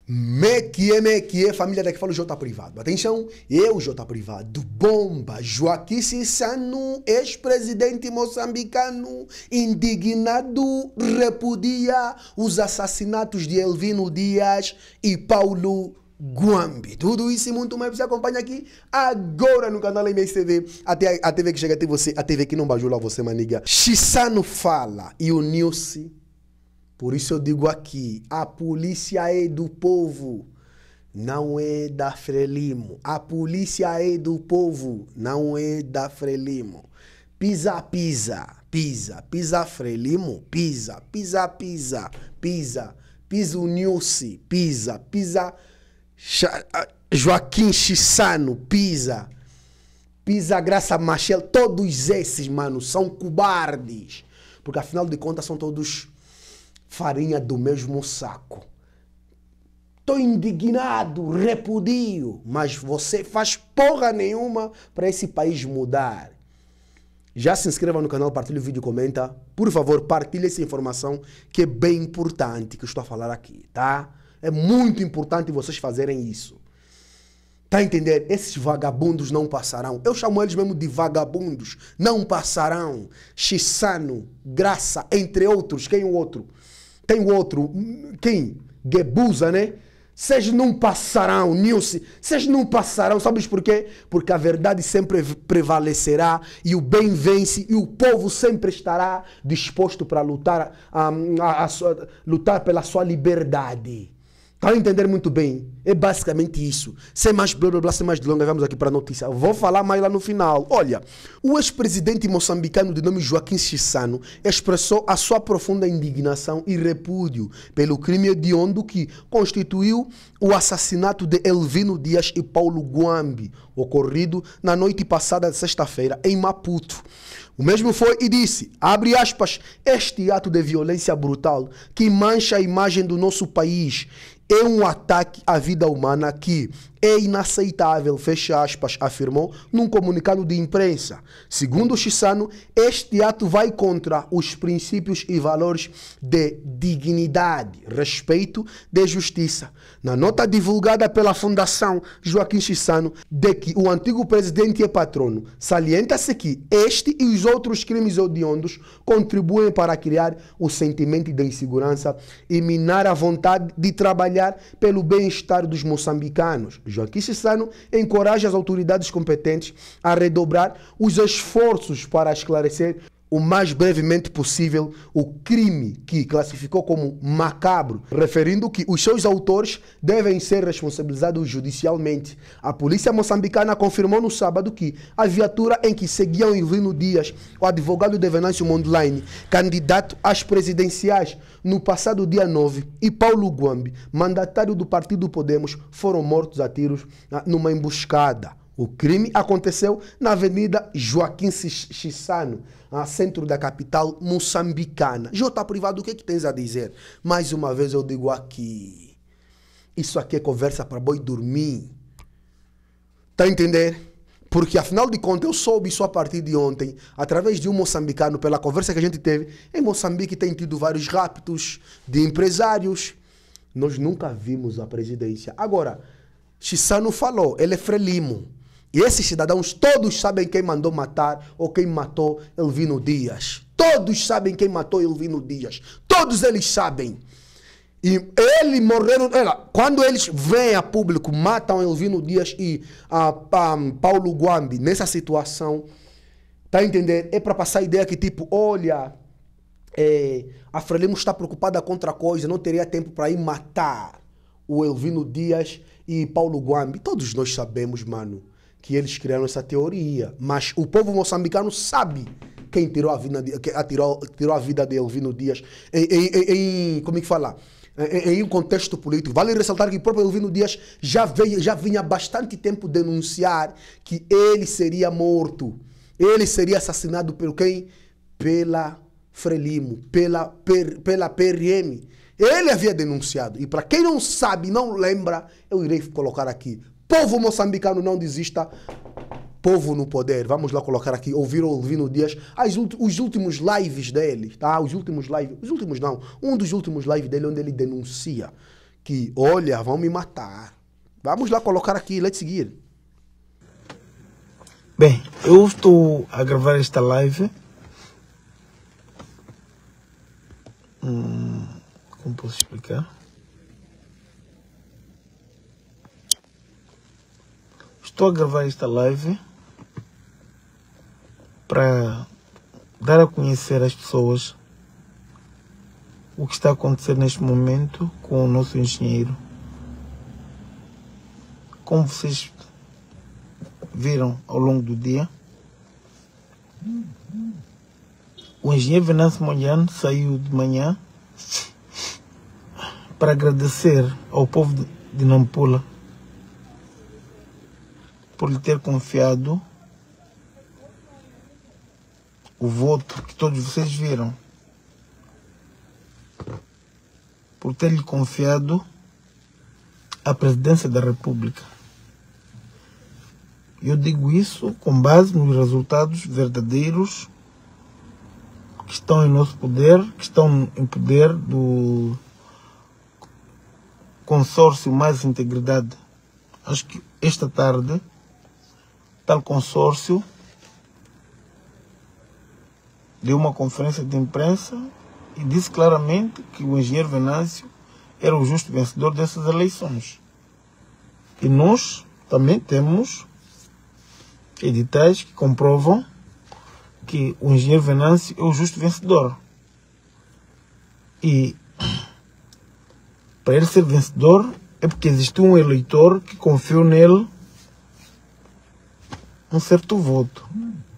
Me que é, família daqui fala o J Privado. Atenção, eu, J Privado, bomba, Joaquim Chissano, ex-presidente moçambicano, indignado, repudia os assassinatos de Elvino Dias e Paulo Gwambi. Tudo isso e muito mais você acompanha aqui agora no canal MSTV, a TV que chega até você, a TV que não bajula você, maniga. Chissano fala e uniu-se. Por isso eu digo aqui, a polícia é do povo, não é da Frelimo. A polícia é do povo, não é da Frelimo. Pisa, pisa, pisa, pisa Frelimo, pisa, pisa, pisa, pisa, pisa uniu-se, pisa, pisa Joaquim Chissano, pisa, pisa Graça Machel, todos esses, mano, são cobardes. Porque afinal de contas são todos farinha do mesmo saco. Estou indignado, repudio, mas você faz porra nenhuma para esse país mudar. Já se inscreva no canal, partilhe o vídeo, comenta. Por favor, partilhe essa informação que é bem importante que eu estou a falar aqui, tá? É muito importante vocês fazerem isso. Tá a entender? Esses vagabundos não passarão. Eu chamo eles mesmo de vagabundos. Não passarão. Chissano, Graça, entre outros. Quem o outro? Tem o outro. Quem? Gebuza, né? Vocês não passarão, Nilce. Vocês não passarão. Sabes por quê? Porque a verdade sempre prevalecerá e o bem vence e o povo sempre estará disposto para lutar, lutar pela sua liberdade. Tá a entender muito bem? É basicamente isso. Sem mais blá blá blá, sem mais delongas, vamos aqui para a notícia. Vou falar mais lá no final. Olha, o ex-presidente moçambicano de nome Joaquim Chissano expressou a sua profunda indignação e repúdio pelo crime hediondo que constituiu o assassinato de Elvino Dias e Paulo Gwambi, ocorrido na noite passada de sexta-feira em Maputo. O mesmo foi e disse, abre aspas, este ato de violência brutal que mancha a imagem do nosso país é um ataque à vida humana que é inaceitável, fecha aspas, afirmou num comunicado de imprensa. Segundo Chissano, este ato vai contra os princípios e valores de dignidade, respeito e justiça. Na nota divulgada pela Fundação Joaquim Chissano, de que o antigo presidente é patrono, salienta-se que este e os outros crimes hediondos contribuem para criar o sentimento de insegurança e minar a vontade de trabalhar pelo bem-estar dos moçambicanos. Joaquim Chissano encoraja as autoridades competentes a redobrar os esforços para esclarecer o mais brevemente possível o crime que classificou como macabro, referindo que os seus autores devem ser responsabilizados judicialmente. A polícia moçambicana confirmou no sábado que a viatura em que seguiam Elvino Dias, o advogado de Venâncio Mondlane, candidato às presidenciais no passado dia 9, e Paulo Gwambi, mandatário do partido Podemos, foram mortos a tiros numa emboscada. O crime aconteceu na Avenida Joaquim Chissano, centro da capital moçambicana. J Privado, o que é que tens a dizer? Mais uma vez eu digo aqui, isso aqui é conversa para boi dormir. Tá a entender? Porque afinal de contas eu soube isso a partir de ontem, através de um moçambicano, pela conversa que a gente teve. Em Moçambique tem tido vários raptos de empresários. Nós nunca vimos a presidência. Agora, Chissano falou, ele é Frelimo. E esses cidadãos todos sabem quem mandou matar ou quem matou Elvino Dias. Todos sabem quem matou Elvino Dias. Todos eles sabem. E eles morreram. Quando eles vêm a público, matam Elvino Dias e Paulo Gwambi nessa situação, tá a entender? É para passar a ideia que tipo, olha, a Frelimo está preocupada com outra coisa, não teria tempo para ir matar o Elvino Dias e Paulo Gwambi. Todos nós sabemos, mano, que eles criaram essa teoria, mas o povo moçambicano sabe quem tirou a vida de Elvino Dias como é que fala? Em um contexto político. Vale ressaltar que o próprio Elvino Dias já vinha há bastante tempo denunciar que ele seria morto, ele seria assassinado por quem? Pela Frelimo, pela PRM. Ele havia denunciado. E para quem não sabe, não lembra, eu irei colocar aqui. Povo moçambicano, não desista. Povo no poder. Vamos lá colocar aqui. Ouvir o Elvino Dias. Os últimos lives dele. Tá? Um dos últimos lives dele onde ele denuncia que, olha, vão me matar. Vamos lá colocar aqui, let's seguir. Bem, eu estou a gravar esta live. Como posso explicar? Estou a gravar esta live para dar a conhecer às pessoas o que está a acontecer neste momento com o nosso engenheiro. Como vocês viram ao longo do dia, o engenheiro Venâncio Mondlane saiu de manhã para agradecer ao povo de Nampula por lhe ter confiado o voto que todos vocês viram, por ter lhe confiado a presidência da República. Eu digo isso com base nos resultados verdadeiros que estão em nosso poder, que estão em poder do consórcio Mais Integridade. Acho que esta tarde, tal consórcio deu uma conferência de imprensa e disse claramente que o engenheiro Venâncio era o justo vencedor dessas eleições. E nós também temos editais que comprovam que o engenheiro Venâncio é o justo vencedor. E para ele ser vencedor é porque existiu um eleitor que confiou nele um certo voto.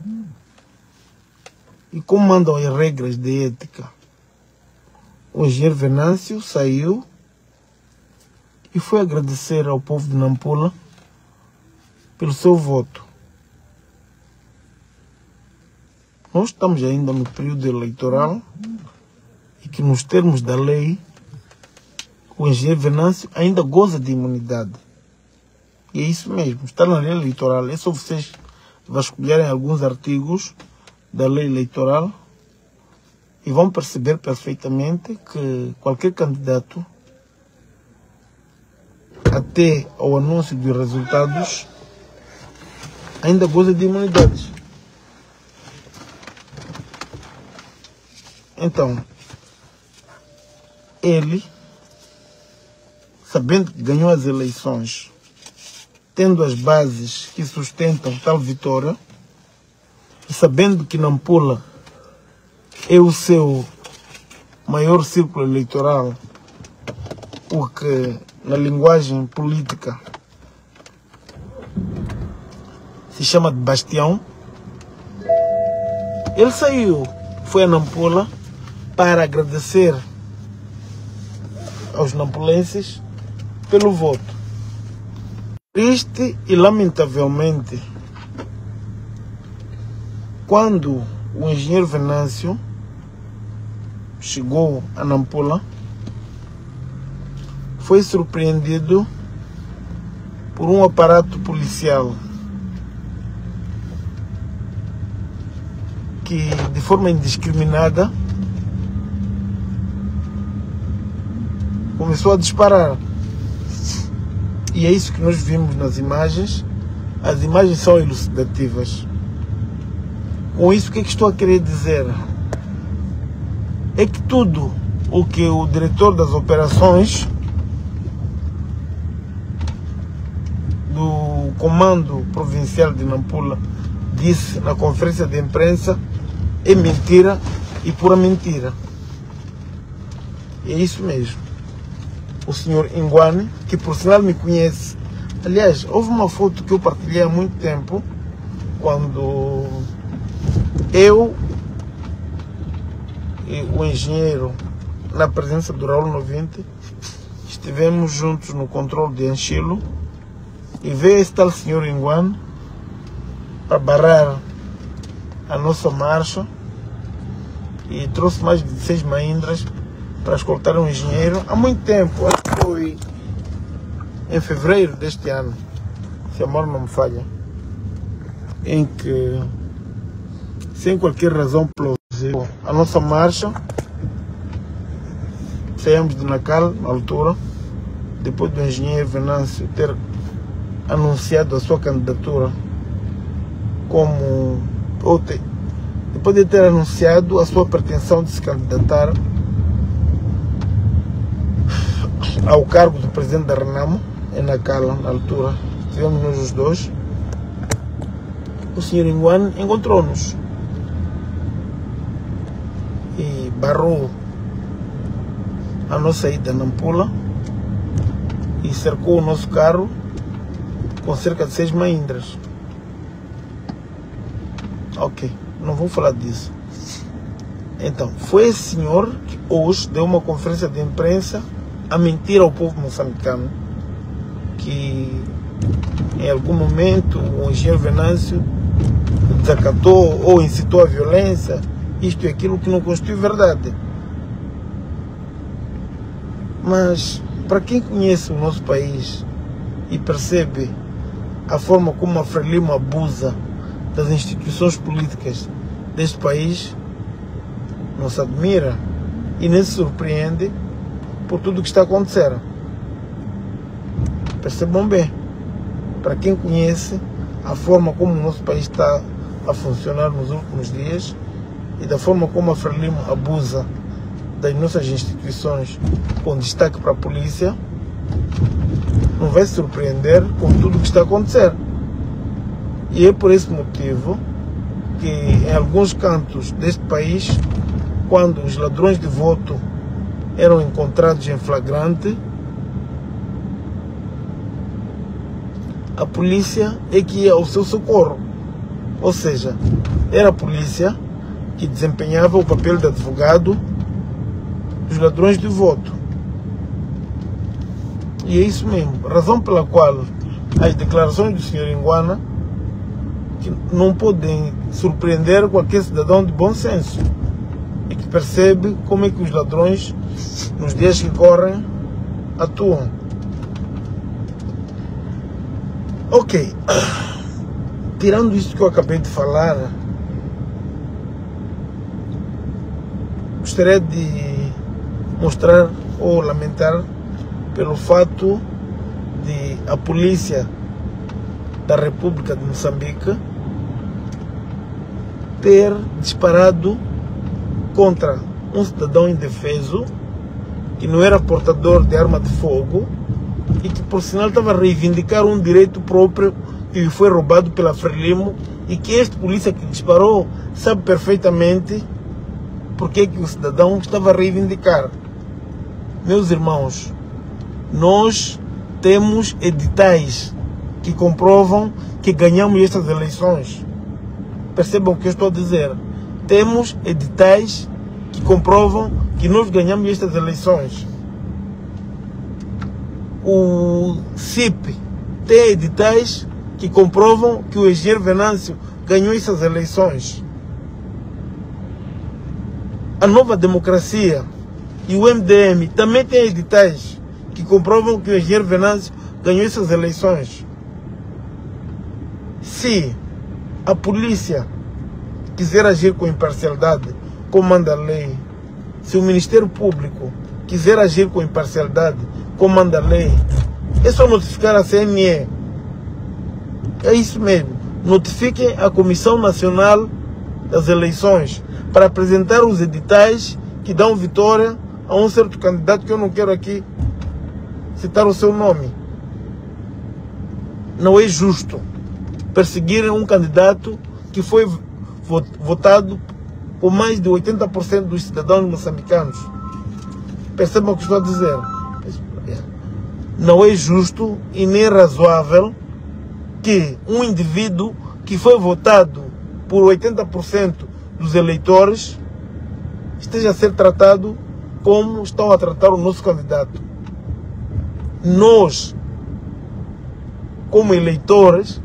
E como mandam as regras de ética, o engenheiro Venâncio saiu e foi agradecer ao povo de Nampula pelo seu voto. Nós estamos ainda no período eleitoral e que, nos termos da lei, o engenheiro Venâncio ainda goza de imunidade. E é isso mesmo, está na lei eleitoral. É só vocês vasculharem alguns artigos da lei eleitoral e vão perceber perfeitamente que qualquer candidato, até ao anúncio dos resultados, ainda goza de imunidades. Então, ele, sabendo que ganhou as eleições, tendo as bases que sustentam tal vitória, e sabendo que Nampula é o seu maior círculo eleitoral, o que na linguagem política se chama de bastião, ele saiu, foi a Nampula para agradecer aos nampulenses pelo voto. Triste e lamentavelmente, quando o engenheiro Venâncio chegou a Nampula, foi surpreendido por um aparato policial que, de forma indiscriminada, começou a disparar. E é isso que nós vimos nas imagens. As imagens são elucidativas. Com isso, o que é que estou a querer dizer? É que tudo o que o diretor das operações do Comando Provincial de Nampula disse na conferência de imprensa é mentira e pura mentira. É isso mesmo. O senhor Ingwane, que por sinal me conhece, aliás, houve uma foto que eu partilhei há muito tempo, quando eu e o engenheiro, na presença do Raul 90, estivemos juntos no controle de Anchilo, e veio esse tal senhor Ingwane para barrar a nossa marcha e trouxe mais de 16 Mahindras para escoltar um engenheiro há muito tempo. Acho que foi em fevereiro deste ano, se a memória não me falha, em que, sem qualquer razão plausível, a nossa marcha, saímos de Nacal na altura, depois do engenheiro Venâncio ter anunciado a sua candidatura como... depois de ter anunciado a sua pretensão de se candidatar ao cargo do presidente da Renamo, em Nacala, na altura, estivemos nós os dois, o senhor Inguane encontrou-nos e barrou a nossa ida na Nampula e cercou o nosso carro com cerca de 6 mahindras. Ok, não vou falar disso. Então, foi esse senhor que hoje deu uma conferência de imprensa a mentir ao povo moçambicano que em algum momento o engenheiro Venâncio desacatou ou incitou a violência, isto e aquilo, que não constitui verdade. Mas para quem conhece o nosso país e percebe a forma como a Frelimo abusa das instituições políticas deste país, não se admira e nem se surpreende por tudo o que está a acontecer. Percebam bem, para quem conhece a forma como o nosso país está a funcionar nos últimos dias e da forma como a Frelimo abusa das nossas instituições, com destaque para a polícia, não vai se surpreender com tudo o que está a acontecer. E é por esse motivo que em alguns cantos deste país, quando os ladrões de voto eram encontrados em flagrante, a polícia é que ia ao seu socorro. Ou seja, era a polícia que desempenhava o papel de advogado dos ladrões de voto. E é isso mesmo, razão pela qual as declarações do Sr. Inguane que não podem surpreender qualquer cidadão de bom senso e que percebe como é que os ladrões, nos dias que correm, atuam. Ok, tirando isso que eu acabei de falar, gostaria de mostrar ou lamentar pelo fato de a polícia da República de Moçambique ter disparado contra um cidadão indefeso que não era portador de arma de fogo e que, por sinal, estava a reivindicar um direito próprio que lhe foi roubado pela Frelimo, e que este polícia que disparou sabe perfeitamente porque que o cidadão estava a reivindicar. Meus irmãos, nós temos editais que comprovam que ganhamos estas eleições. Percebam o que eu estou a dizer. Temos editais que comprovam que nós ganhamos estas eleições. O CIP tem editais que comprovam que o engenheiro Venâncio ganhou essas eleições. A Nova Democracia e o MDM também têm editais que comprovam que o engenheiro Venâncio ganhou essas eleições. Se a polícia quiser agir com imparcialidade, como manda a lei, se o Ministério Público quiser agir com imparcialidade, como manda a lei, é só notificar a CNE. É isso mesmo. Notifiquem a Comissão Nacional das Eleições para apresentar os editais que dão vitória a um certo candidato, que eu não quero aqui citar o seu nome. Não é justo perseguir um candidato que foi votado por mais de 80% dos cidadãos moçambicanos. Percebam o que estou a dizer. Não é justo e nem razoável que um indivíduo que foi votado por 80% dos eleitores esteja a ser tratado como estão a tratar o nosso candidato. Nós, como eleitores,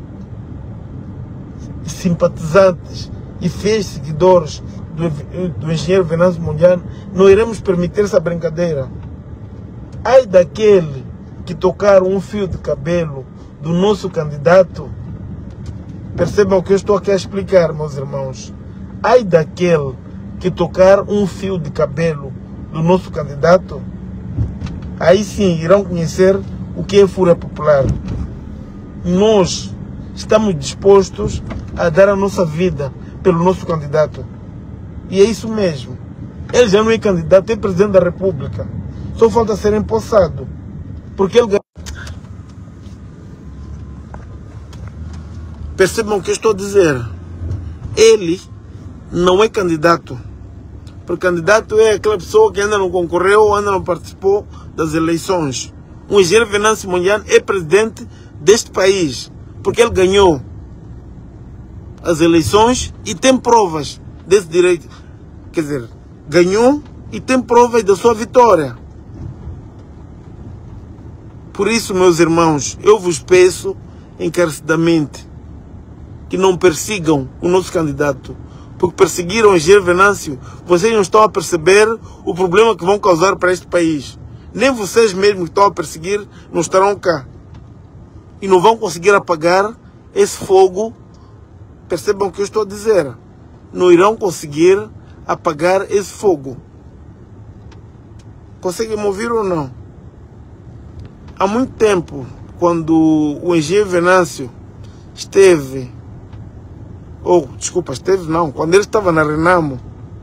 simpatizantes e fiéis seguidores do engenheiro Venâncio Mondlane, não iremos permitir essa brincadeira. Ai daquele que tocar um fio de cabelo do nosso candidato. Percebam o que eu estou aqui a explicar, meus irmãos. Ai daquele que tocar um fio de cabelo do nosso candidato, aí sim irão conhecer o que é fúria popular. Nós estamos dispostos a dar a nossa vida pelo nosso candidato. E é isso mesmo. Ele já não é candidato, é presidente da República. Só falta ser empossado. Porque ele... Percebam o que eu estou a dizer. Ele não é candidato. Porque candidato é aquela pessoa que ainda não concorreu ou ainda não participou das eleições. O engenheiro Venâncio Mondlane é presidente deste país. Porque ele ganhou as eleições e tem provas desse direito. Quer dizer, ganhou e tem provas da sua vitória. Por isso, meus irmãos, eu vos peço encarecidamente que não persigam o nosso candidato. Porque perseguiram o engenheiro Venâncio, vocês não estão a perceber o problema que vão causar para este país. Nem vocês mesmos que estão a perseguir não estarão cá. E não vão conseguir apagar esse fogo. Percebam o que eu estou a dizer. Não irão conseguir apagar esse fogo. Conseguem me ouvir ou não? Há muito tempo, quando o engenheiro Venâncio esteve... quando ele estava na Renamo,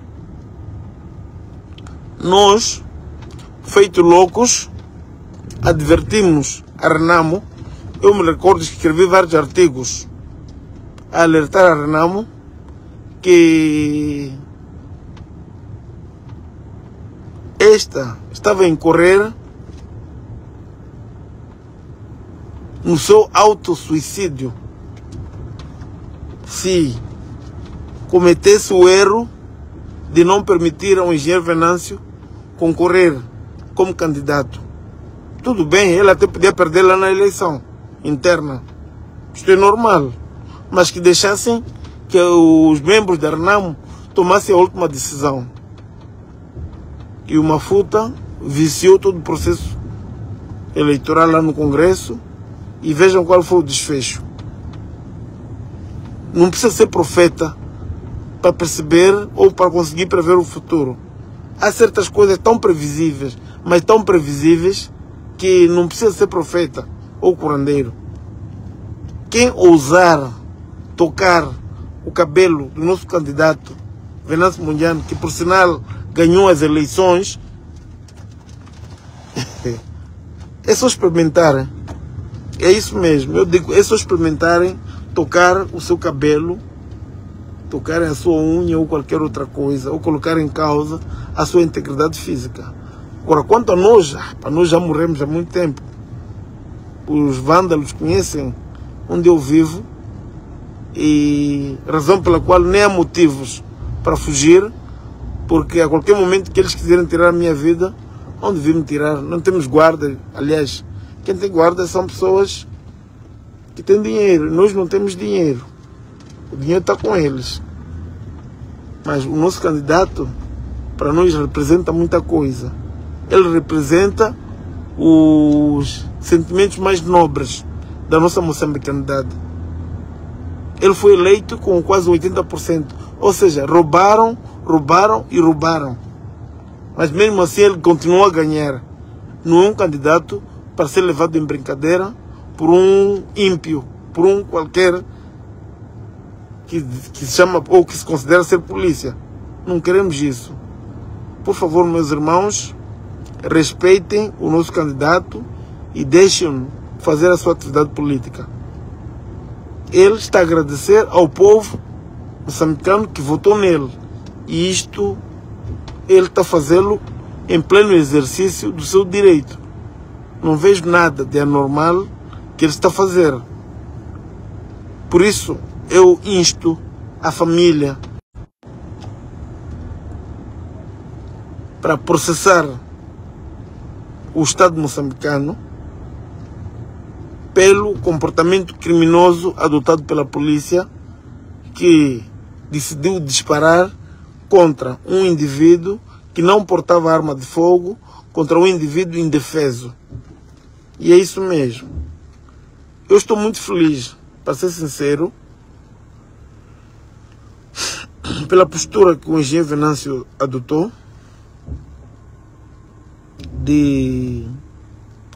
nós, feito loucos, advertimos a Renamo. Eu me recordo que escrevi vários artigos a alertar a Renamo que esta estava a incorrer no seu autossuicídio se cometesse o erro de não permitir ao engenheiro Venâncio concorrer como candidato. Tudo bem, ele até podia perder lá na eleição interna. Isto é normal. Mas que deixassem que os membros da Renamo tomassem a última decisão. E o Mafuta viciou todo o processo eleitoral lá no Congresso e vejam qual foi o desfecho. Não precisa ser profeta para perceber ou para conseguir prever o futuro. Há certas coisas tão previsíveis, mas tão previsíveis, que não precisa ser profeta ou curandeiro. Quem ousar tocar o cabelo do nosso candidato, Venâncio Mondlane, que por sinal ganhou as eleições, é só experimentarem. É isso mesmo, eu digo, é só experimentarem tocar o seu cabelo, tocarem a sua unha ou qualquer outra coisa, ou colocar em causa a sua integridade física. Agora, quanto a nós já morremos há muito tempo. Os vândalos conhecem onde eu vivo e razão pela qual nem há motivos para fugir, porque a qualquer momento que eles quiserem tirar a minha vida, onde vêm me tirar? Não temos guarda. Aliás, quem tem guarda são pessoas que têm dinheiro. Nós não temos dinheiro. O dinheiro está com eles. Mas o nosso candidato, para nós, representa muita coisa. Ele representa os sentimentos mais nobres da nossa moçambicanidade. Ele foi eleito com quase 80%. Ou seja, roubaram e roubaram. Mas mesmo assim ele continuou a ganhar. Não é um candidato para ser levado em brincadeira por um ímpio, por um qualquer que se chama ou que se considera ser polícia. Não queremos isso. Por favor, meus irmãos, respeitem o nosso candidato e deixem-no fazer a sua atividade política. Ele está a agradecer ao povo moçambicano que votou nele. E isto ele está a fazê-lo em pleno exercício do seu direito. Não vejo nada de anormal que ele está a fazer. Por isso, eu insto a família para processar o Estado moçambicano pelo comportamento criminoso adotado pela polícia, que decidiu disparar contra um indivíduo que não portava arma de fogo, contra um indivíduo indefeso. E é isso mesmo. Eu estou muito feliz, para ser sincero, pela postura que o engenheiro Venâncio adotou de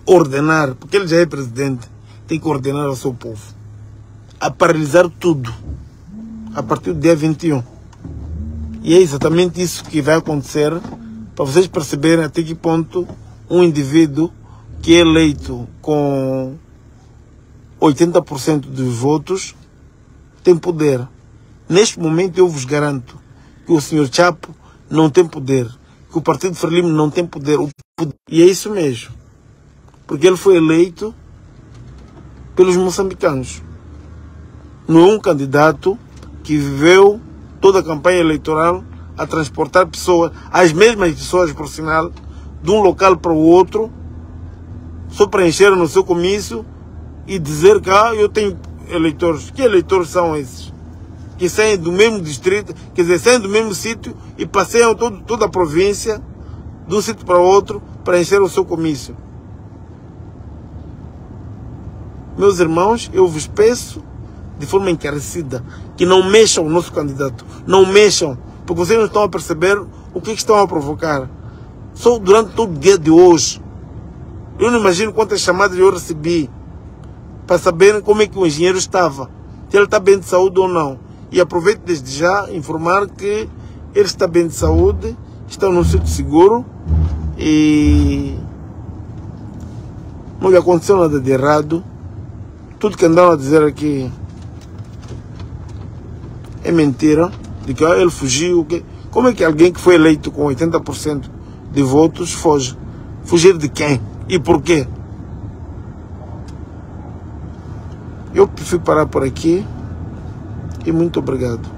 ordenar, porque ele já é presidente, tem que ordenar ao seu povo a paralisar tudo a partir do dia 21. E é exatamente isso que vai acontecer, para vocês perceberem até que ponto um indivíduo que é eleito com 80% dos votos tem poder. Neste momento eu vos garanto que o Sr. Chapo não tem poder, que o Partido Frelimo não tem poder. E é isso mesmo, porque ele foi eleito pelos moçambicanos. Não é um candidato que viveu toda a campanha eleitoral a transportar pessoas, as mesmas pessoas, por sinal, de um local para o outro, só para encher no seu comício e dizer que eu tenho eleitores. Que eleitores são esses? Que saem do mesmo distrito, quer dizer, saem do mesmo sítio e passeiam toda a província, de um sítio para outro, para encher o seu comício. Meus irmãos, eu vos peço, de forma encarecida, que não mexam o nosso candidato. Não mexam, porque vocês não estão a perceber o que estão a provocar. Só durante todo o dia de hoje, eu não imagino quantas chamadas eu recebi para saber como é que o engenheiro estava, se ele está bem de saúde ou não. E aproveito desde já informar que ele está bem de saúde, está num sítio seguro e não lhe aconteceu nada de errado. Tudo que andaram a dizer aqui é mentira, de que ele fugiu. Como é que alguém que foi eleito com 80% de votos foge? Fugir de quem? E por quê? Eu prefiro parar por aqui e muito obrigado.